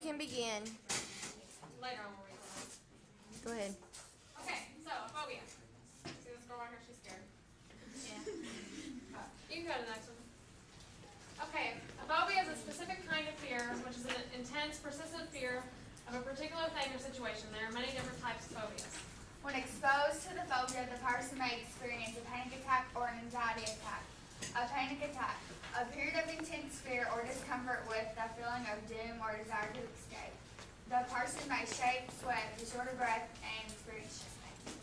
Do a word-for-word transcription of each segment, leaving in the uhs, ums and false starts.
Can begin. Later on we'll read them. Go ahead. Okay, so phobia. See this girl right here? She's scared. Yeah. You can go to the next one. Okay, a phobia is a specific kind of fear, which is an intense, persistent fear of a particular thing or situation. There are many different types of phobias. When exposed to the phobia, the person may experience a panic attack or an anxiety attack. A panic attack, a period of intense fear or discomfort with the feeling of doom or desire to escape. The person may shake, sweat, be short of breath, and experience chest pain.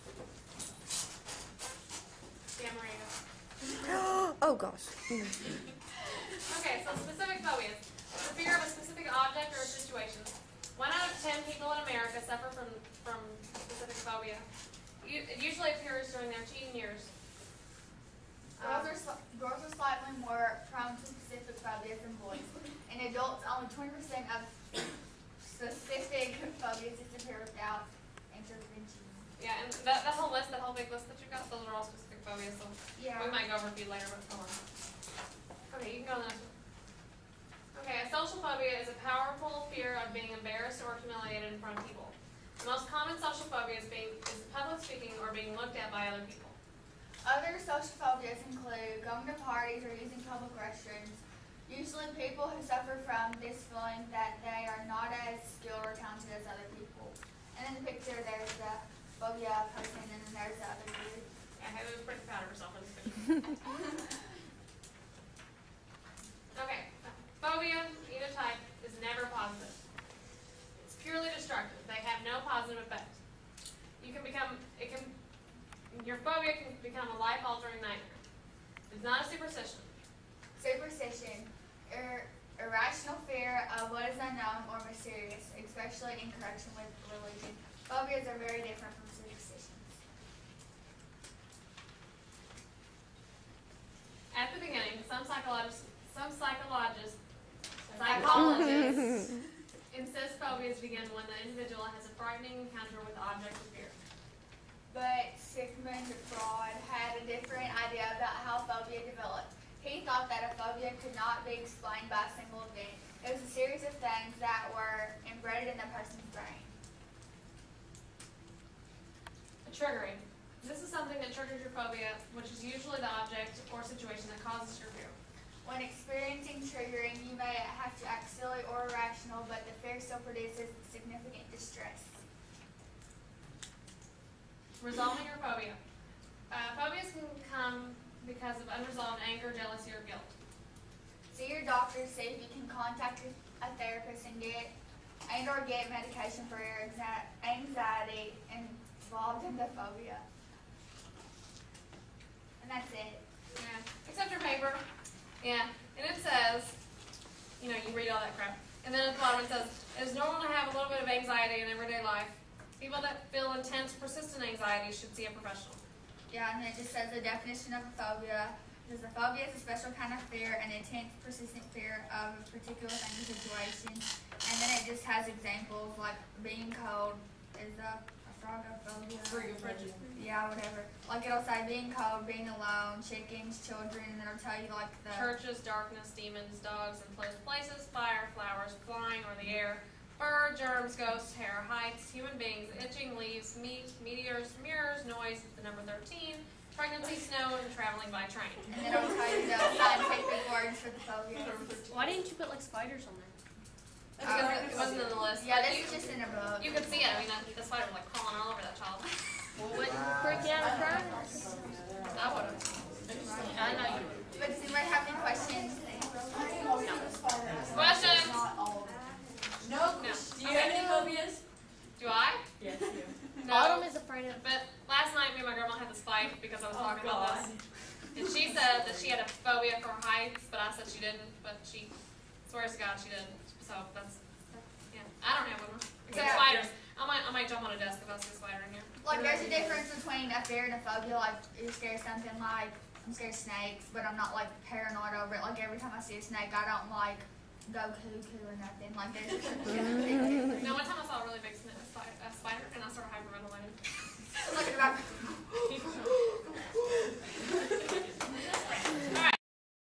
Yeah, Maria. Oh gosh. Okay, so specific phobias. It's the fear of a specific object or situation. One out of ten people in America suffer from, from specific phobia. It usually appears during their teen years. Girls are, sli- girls are slightly more prone to specific phobias than boys. In adults, only twenty percent of specific phobias disappear without intervention. Yeah, and that, that whole list, that whole big list that you got, those are all specific phobias, so Yeah. we might go over a few later, but come on. Okay, you can go to the next one. Okay, a social phobia is a powerful fear of being embarrassed or humiliated in front of people. The most common social phobia is, being, is public speaking or being looked at by other people. Other social phobias include going to parties or using public restrooms. Usually people who suffer from this feeling that they are not as skilled or talented as other people. And in the picture there's the phobia person and then there's the other dude. Yeah, Haley was pretty proud of herself in this picture. Okay, phobia, either type, is never positive. It's purely destructive. They have no positive effect. You can become, it can, your phobia can become a life-altering nightmare. It's not a superstition. Superstition, ir- irrational fear of what is unknown or mysterious, especially in connection with religion. Phobias are very different from superstitions. At the beginning, some psychologists, some psychologists, psychologists insist phobias begin when the individual has a frightening encounter with the object of fear. But Sigmund Freud had a different idea about how phobia developed. He thought that a phobia could not be explained by a single event. It was a series of things that were embedded in the person's brain. Triggering. This is something that triggers your phobia, which is usually the object or situation that causes your fear. When experiencing triggering, you may have to act silly or irrational, but the fear still produces significant distress. Resolving your phobia. Uh, phobias can come because of unresolved anger, jealousy, or guilt. See your doctor, see if you can contact a therapist and get and or get medication for your exa- anxiety involved in the phobia. And that's it. Yeah. Accept your paper. Yeah. And it says, you know, you read all that crap. And then at the bottom it says, it is normal to have a little bit of anxiety in everyday life. People that feel intense, persistent anxiety should see a professional. Yeah, and it just says the definition of a phobia. It says a phobia is a special kind of fear, an intense, persistent fear of a particular thing or situation. And then it just has examples like being cold is a, a phobia. Yeah, whatever. Like it'll say being cold, being alone, chickens, children, and then it'll tell you like the churches, darkness, demons, dogs, enclosed places, fire, flowers, flying or the air, fur, germs, ghosts, hair, heights, human beings, itching, leaves, meat, meteors, mirrors, noise, the number thirteen, pregnancy, snow, and traveling by train. And then it'll tell you the scientific words for the phobia. Why didn't you put like spiders on there? That's because it wasn't in the list. Yeah, But this you, is just in a book. you could see it. I mean, the spider was like crawling all over that child. Well, wouldn't you freak out and cry? I would have. I know you would. But does anybody have any questions? Questions? No. No. Do you have any phobias? Do I? Yes, you do. No. Autumn is afraid of. But last night, me and my grandma had this fight because I was Oh, talking God. about this. And she said that she had a phobia for heights, but I said she didn't. But she swears to God she didn't. So that's, yeah. I don't have one. Except Yeah. spiders. I might, I might jump on a desk if I see a spider in here. Like, there's a difference between a fear and a phobia. Like, you're scared of something like, I'm scared of snakes, but I'm not, like, paranoid over it. Like, every time I see a snake, I don't, like, go cuckoo or nothing. Like, there's a big difference. No, one time I saw a really big sn- spi- uh, spider, and I started hyperventilating. Look at that.